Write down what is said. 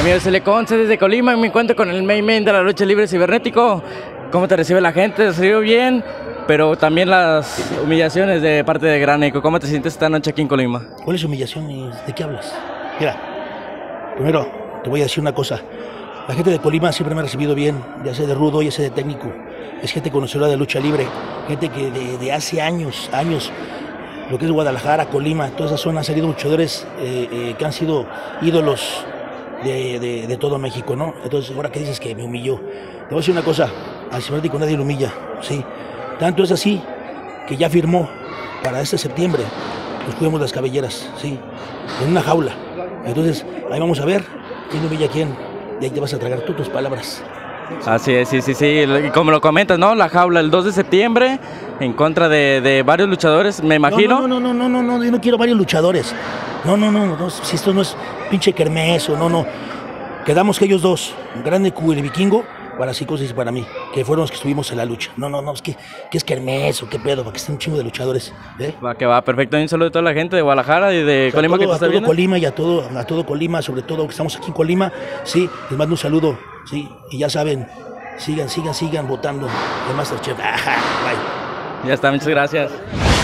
Amigos Teleconce desde Colima, me encuentro con el main de la lucha libre cibernético. ¿Cómo te recibe la gente? ¿Te recibió bien? Pero también las humillaciones de parte de Gran Eco. ¿Cómo te sientes esta noche aquí en Colima? ¿Cuál es humillación y de qué hablas? Mira, primero te voy a decir una cosa. La gente de Colima siempre me ha recibido bien, ya sea de rudo, ya sea de técnico. Es gente conocedora de lucha libre, gente que de hace años, lo que es Guadalajara, Colima, toda esa zona han salido luchadores que han sido ídolos de todo México, ¿no? Entonces, ahora que dices que me humilló, te voy a decir una cosa, al cibernético nadie lo humilla, ¿sí? Tanto es así que ya firmó para este septiembre, nos cuidamos las cabelleras, ¿sí? En una jaula. Entonces, ahí vamos a ver quién humilla a quién, y ahí te vas a tragar tú tus palabras. Así es, sí. Y como lo comentas, ¿no? La jaula el 2 de septiembre en contra de varios luchadores, me imagino. No, yo no quiero varios luchadores. No, si esto no es pinche kermés o no. Quedamos que ellos dos, Grande Q y el Vikingo, para Psicosis y para mí, que fueron los que estuvimos en la lucha. No, es que es kermés o qué pedo, para que estén un chingo de luchadores. Va, que va, perfecto. Un saludo a toda la gente de Guadalajara y de Colima que te está viendo. A todo Colima y a todo Colima, sobre todo que estamos aquí en Colima, sí, les mando un saludo, sí, y ya saben, sigan votando el Masterchef. Bye. Ya está, muchas gracias.